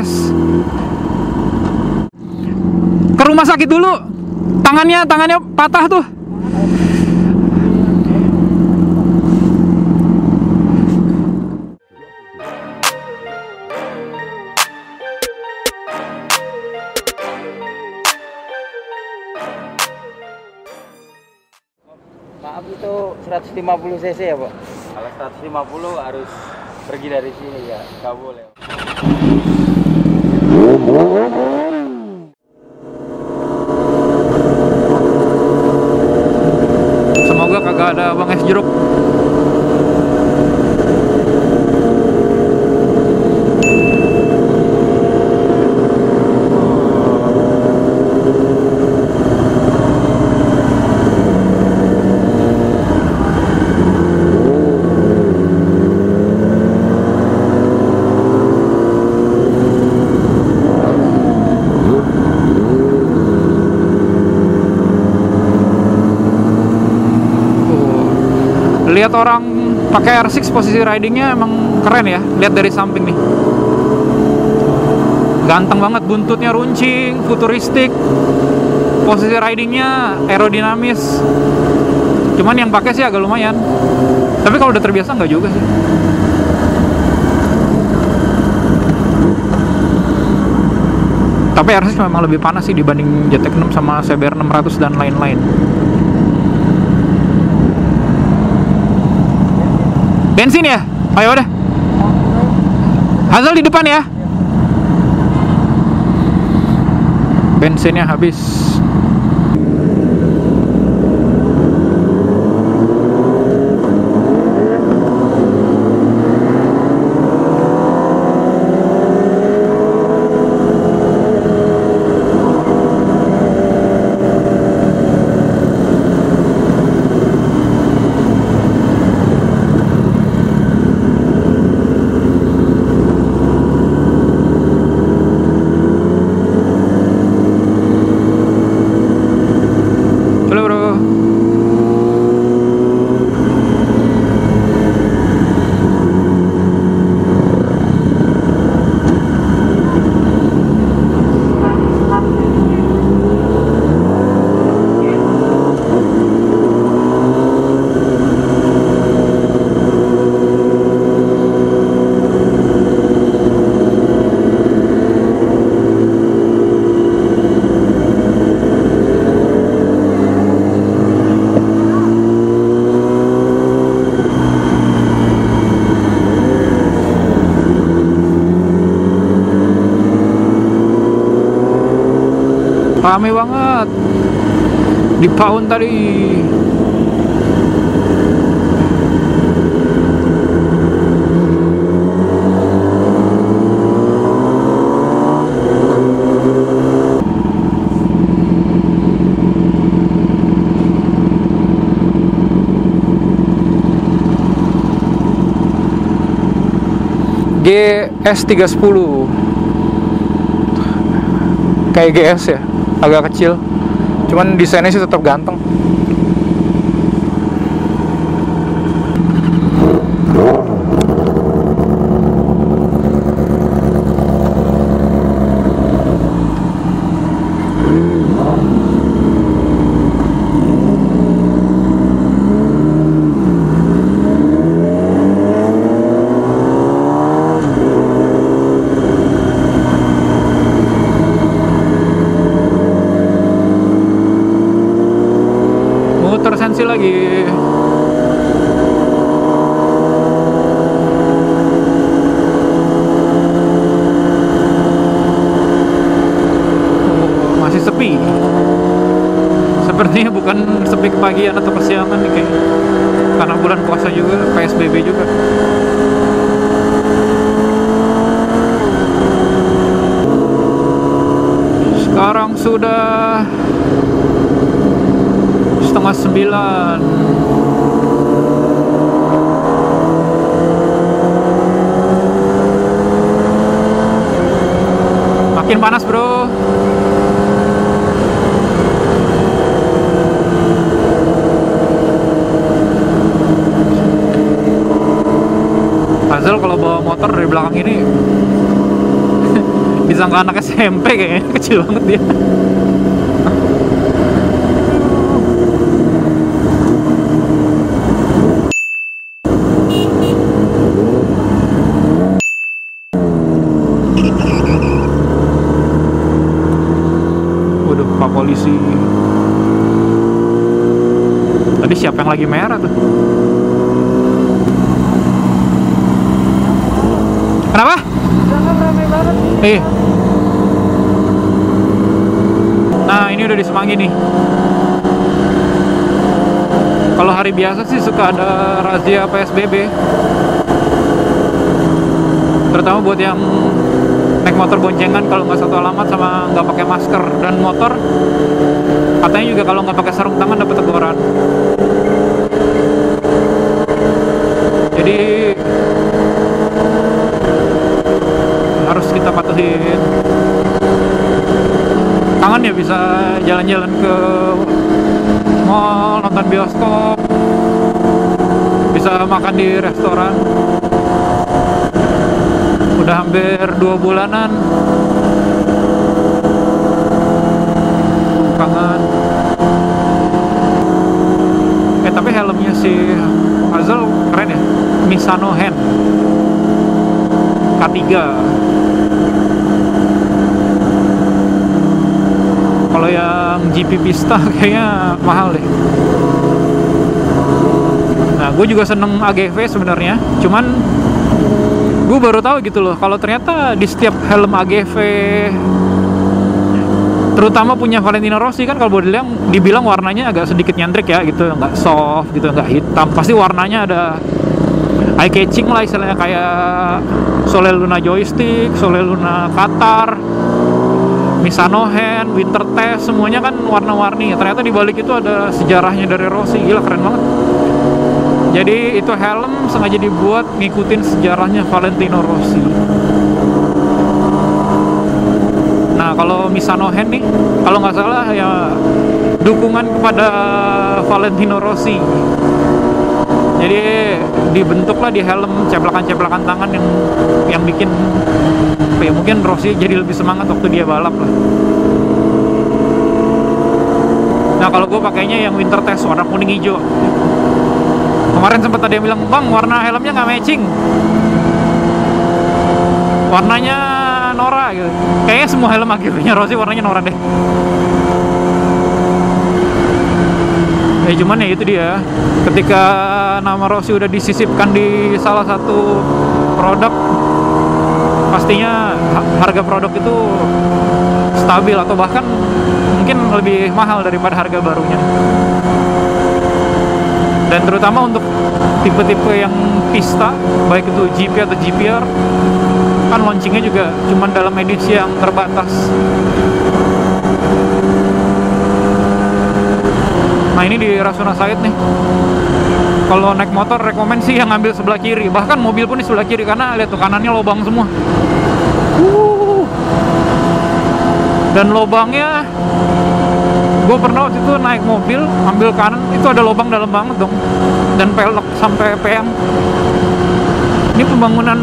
beres. Ke rumah sakit dulu. Tangannya patah tuh. Maaf, itu 150 cc ya, Pak? Kalau 150 harus pergi dari sini ya, nggak boleh. Semoga kagak ada Bang Es Jeruk. Lihat orang pakai R6 posisi ridingnya emang keren ya. Lihat dari samping nih, ganteng banget, buntutnya runcing, futuristik, posisi ridingnya aerodinamis. Cuman yang pakai sih agak lumayan, tapi kalau udah terbiasa nggak juga sih. Tapi R6 memang lebih panas sih dibanding JTX6 sama CBR 600 dan lain-lain. Bensin ya? Ayo udah. Hazel di depan ya. Bensinnya habis. Rame banget di Paun tadi. GS310 kayak GS ya, agak kecil, cuman desainnya sih tetap ganteng. Tersensi lagi. Masih sepi. Sepertinya bukan sepi kepagian atau kesiangan nih kayak. Karena bulan puasa juga, PSBB juga. Sekarang sudah 8:30. Makin panas, bro. Hazel kalau bawa motor dari belakang ini Disangka anak SMP kayaknya, kecil banget dia. Waduh, Pak Polisi. Tadi siapa yang lagi merah tuh? Kenapa? Jangan rame banget. Iya. Nah, ini udah di Semanggi nih. Kalau hari biasa sih suka ada razia PSBB. Terutama buat yang naik motor boncengan kalau nggak satu alamat sama nggak pakai masker, dan motor katanya juga kalau nggak pakai sarung tangan dapat teguran. Jadi harus kita patuhin. Tangan ya bisa jalan-jalan ke mall, nonton bioskop, bisa makan di restoran. Udah hampir 2 bulanan. Kangen. Tapi helmnya si Hazel keren ya, Misano Hand K3. Kalau yang GP Pista kayaknya mahal deh. Nah, gue juga seneng AGV sebenarnya, cuman gue baru tahu gitu loh kalau ternyata di setiap helm AGV, terutama punya Valentino Rossi, kan kalau boleh dibilang warnanya agak sedikit nyentrik ya gitu, nggak soft gitu, nggak hitam, pasti warnanya ada eye catching lah istilahnya, kayak Sole Luna Joystick, Sole Luna Qatar, Misano Hand, Winter Test, semuanya kan warna-warni. Ternyata di balik itu ada sejarahnya dari Rossi, gila keren banget. Jadi itu helm sengaja dibuat ngikutin sejarahnya Valentino Rossi. Nah, kalau Misano Hand nih, kalau nggak salah ya dukungan kepada Valentino Rossi. Jadi dibentuklah di helm ceplakan-ceplakan tangan yang bikin ya mungkin Rossi jadi lebih semangat waktu dia balap lah. Nah, kalau gue pakainya yang Winter Test warna kuning hijau. Kemarin sempat ada yang bilang, "Bang, warna helmnya nggak matching, warnanya Nora," gitu. Kayaknya semua helm akhirnya Rossi warnanya Nora deh. Ya cuman ya itu dia, ketika nama Rossi udah disisipkan di salah satu produk, pastinya harga produk itu stabil atau bahkan mungkin lebih mahal daripada harga barunya. Dan terutama untuk tipe-tipe yang pista, baik itu GP atau GPR, kan launchingnya juga cuman dalam edisi yang terbatas. Nah, ini di Rasuna Said nih, kalau naik motor rekomen sih yang ngambil sebelah kiri, bahkan mobil pun di sebelah kiri, karena lihat tuh kanannya lubang semua. Dan lubangnya, gue pernah waktu itu naik mobil ambil kanan, itu ada lubang dalam banget dong, dan pelek sampai PM. Ini pembangunan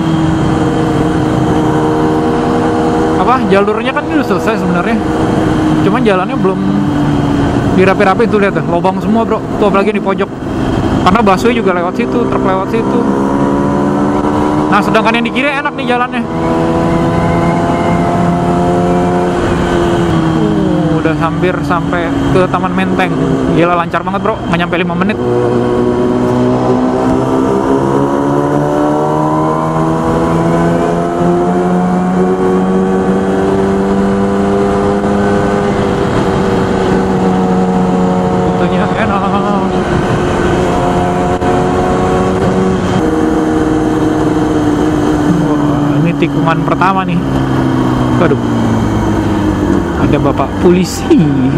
apa, jalurnya kan udah selesai sebenarnya, cuman jalannya belum dirapi-rapi. Tuh lihat tuh, lubang semua bro, tuh apalagi di pojok, karena busway juga lewat situ, truk lewat situ. Nah, sedangkan yang di kiri enak nih jalannya. Udah hampir sampai ke Taman Menteng. Gila, lancar banget bro, nggak nyampe 5 menit. Tentunya enak. Wah, ini tikungan pertama nih. Waduh, ada bapak polisi.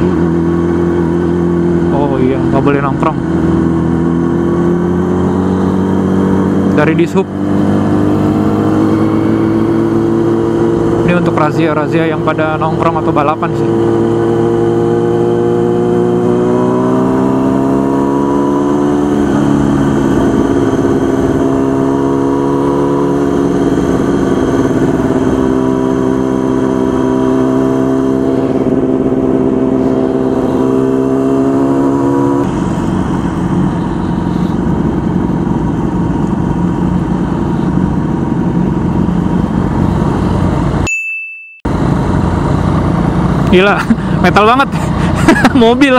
Oh iya, nggak boleh nongkrong. Dari Dishub. Ini untuk razia-razia yang pada nongkrong atau balapan sih. Gila, metal banget. Mobil.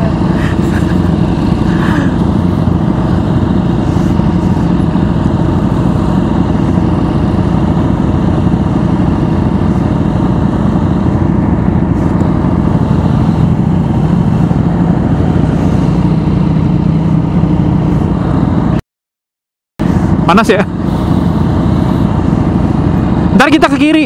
Panas ya. Ntar kita ke kiri.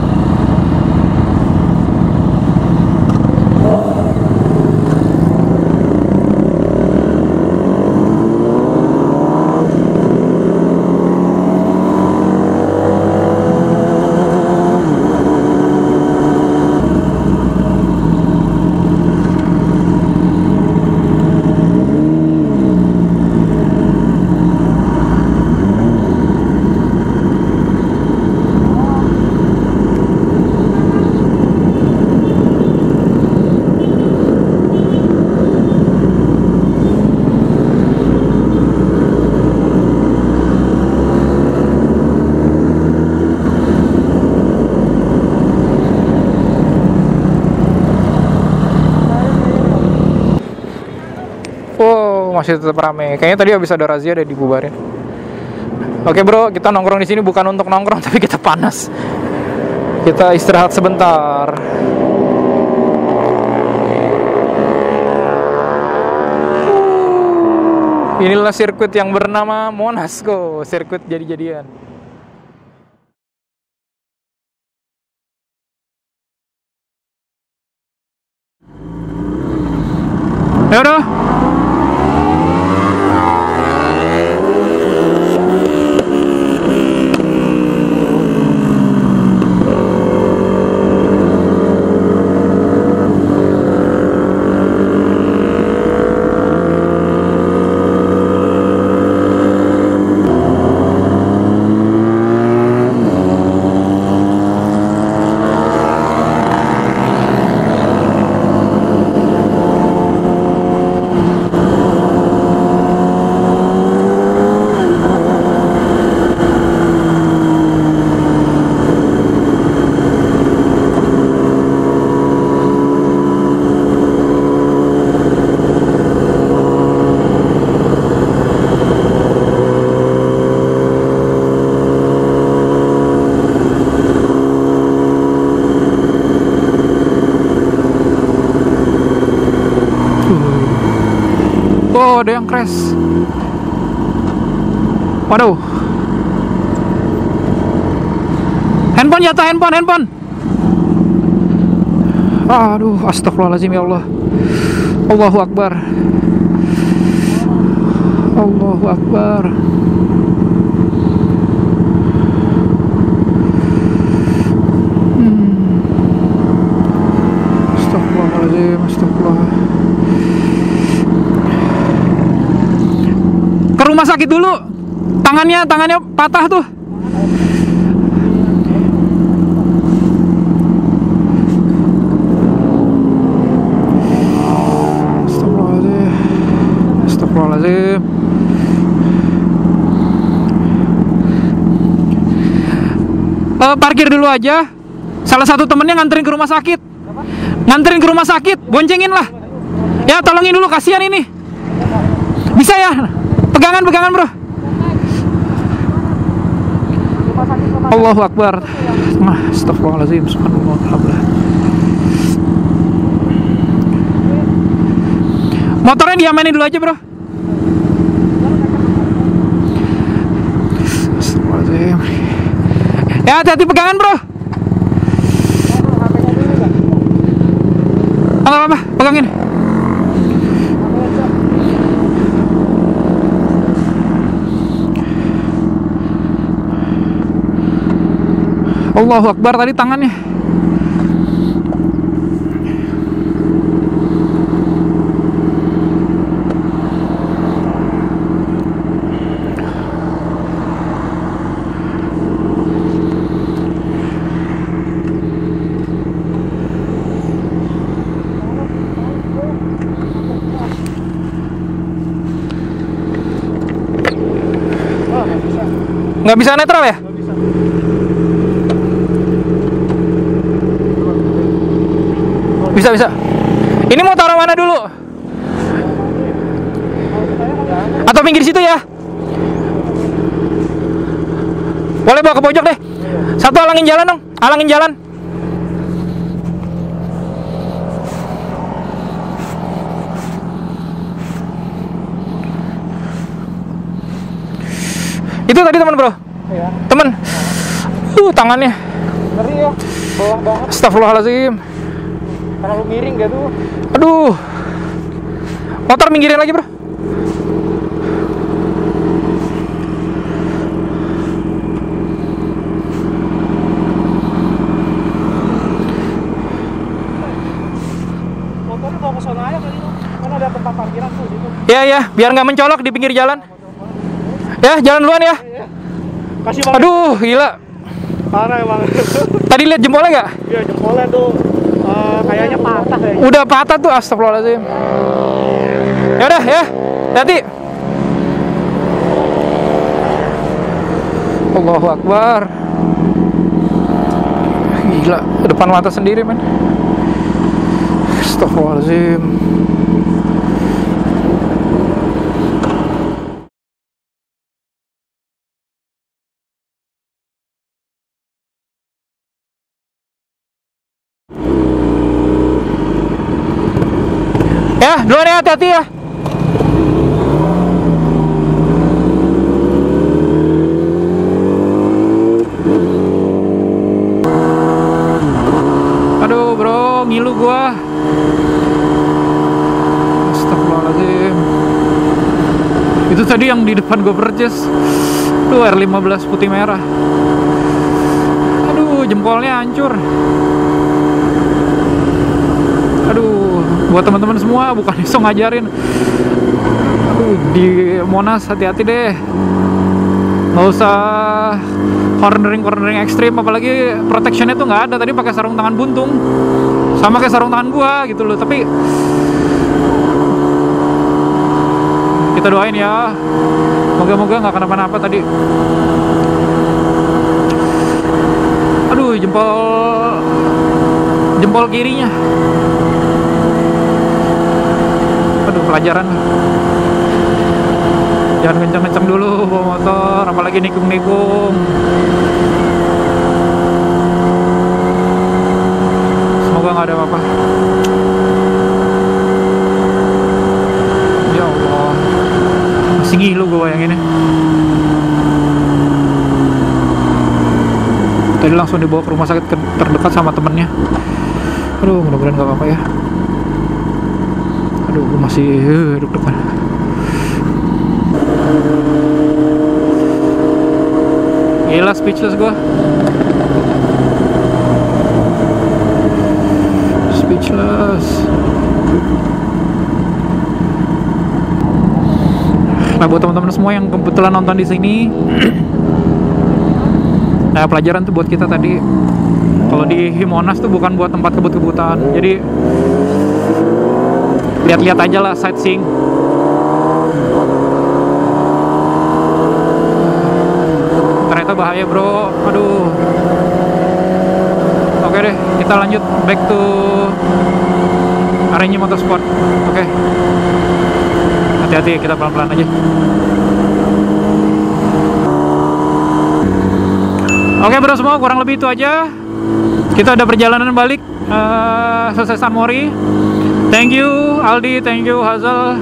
Masih tetap rame. Kayaknya tadi habis ada razia deh dibubarin. Oke bro, kita nongkrong di sini bukan untuk nongkrong tapi kita panas. Kita istirahat sebentar. Inilah sirkuit yang bernama Monasco, sirkuit jadi-jadian. Ya udah. Oh, ada yang crash. Waduh. Handphone jatuh, handphone. Aduh, astagfirullahaladzim ya Allah. Allahu Akbar. Allahu Akbar. Astagfirullahaladzim, astagfirullah. Ke rumah sakit dulu. Tangannya patah tuh. Astagfirullahaladzim. Parkir dulu aja. Salah satu temennya nganterin ke rumah sakit. Nganterin ke rumah sakit, boncengin lah. Ya, tolongin dulu, kasihan ini. Bisa ya? Pegangan bro. Allahu Akbar. Astagfirullahaladzim. Subhanallah. Motornya diamanin dulu aja bro. Astagfirullahaladzim. Ya, hati-hati pegangan bro. Nggak apa-apa, pegangin. Allahu Akbar, tadi tangannya. Nggak bisa netral ya? Bisa. Ini mau taruh mana dulu? Atau pinggir situ ya? Boleh bawa ke pojok deh. Satu alangin jalan dong. Alangin jalan. Itu tadi teman bro? Iya. Teman. Tangannya. Ngeri ya, bawah banget. Astagfirullahaladzim. Terlalu miring gak tuh? Aduh. Motor minggirin lagi bro. Motornya bawa ke sana aja kali itu. Kan ada tempat parkiran tuh situ. Ya, biar nggak mencolok di pinggir jalan. Ya, jalan duluan ya. Kasih banget. Aduh, gila. Parah emang. Tadi lihat jempolnya nggak? Iya, jempolnya tuh kayaknya patah kayaknya. Udah patah tuh, astagfirullahaladzim. Ya udah ya, hati. Allahu Akbar. Gila, depan mata sendiri men. Astagfirullahaladzim. Ya, duluan ya, hati-hati ya. Aduh bro, ngilu gua. Astagfirullahaladzim. Itu tadi yang di depan gua purchase. Tuh R15 putih merah. Aduh, jempolnya hancur. Aduh, buat teman-teman semua, bukan iso ngajarin. Aduh, di Monas hati-hati deh. Nggak usah cornering ekstrim, apalagi protectionnya tuh nggak ada. Tadi pakai sarung tangan buntung, sama kayak sarung tangan gua gitu loh. Tapi kita doain ya, moga-moga nggak kenapa-napa tadi. Aduh, jempol kirinya. Aduh, pelajaran. Jangan kencang-kencang dulu bawa motor, apalagi nikung-nikung. Semoga nggak ada apa-apa. Ya Allah, masih ngilu gue bayanginnya. Tadi langsung dibawa ke rumah sakit terdekat sama temennya. Aduh, mudah-mudahan nggak apa-apa ya. Aduh, gue masih deg-degan. Gila, speechless gue. Speechless. Nah, buat teman-teman semua yang kebetulan nonton di sini, nah pelajaran tuh buat kita tadi. Kalau di Monas tuh bukan buat tempat kebut-kebutan. Jadi lihat-lihat aja lah, sightseeing. Ternyata bahaya bro, aduh. Oke deh, kita lanjut back to RNJ Motorsport. Oke. Hati-hati, kita pelan-pelan aja. Oke bro semua, kurang lebih itu aja. Kita ada perjalanan balik selesai San Mori. Thank you Aldi, thank you Hazel.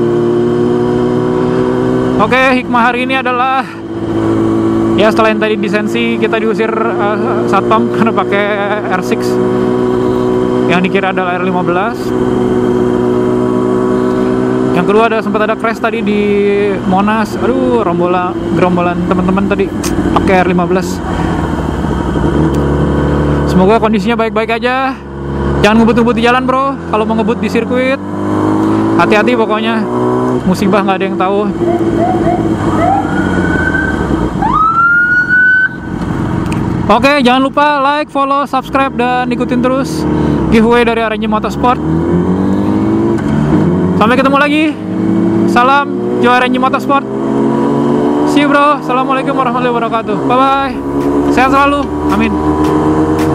Oke, hikmah hari ini adalah ya setelah yang tadi disensi kita diusir satpam karena pakai R6 yang dikira adalah R15. Yang kedua sempat ada crash tadi di Monas. Aduh, gerombolan teman-teman tadi pakai R15. Semoga kondisinya baik-baik aja. Jangan ngebut-ngebut di jalan bro. Kalau mau ngebut di sirkuit, hati-hati pokoknya. Musibah nggak ada yang tahu. Oke, jangan lupa like, follow, subscribe, dan ikutin terus giveaway dari RNJ Motorsport. Sampai ketemu lagi. Salam Joe RNJ Motorsport. See you bro. Assalamualaikum warahmatullahi wabarakatuh. Bye bye. Sehat selalu. Amin.